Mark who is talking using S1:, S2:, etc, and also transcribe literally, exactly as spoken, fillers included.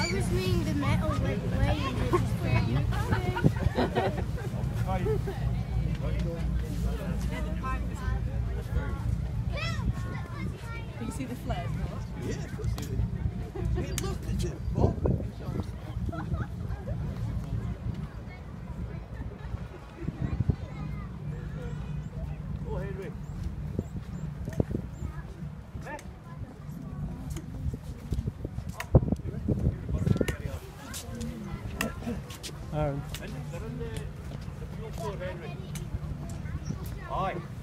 S1: I was meaning the metal went away and it was for you.
S2: Can you see the flares?
S3: Yeah, of course you do. Hey, look, did you? Bob? Oh, Henry.
S4: Aaron.
S3: They're on the, the fuel floor, Henry. Aye.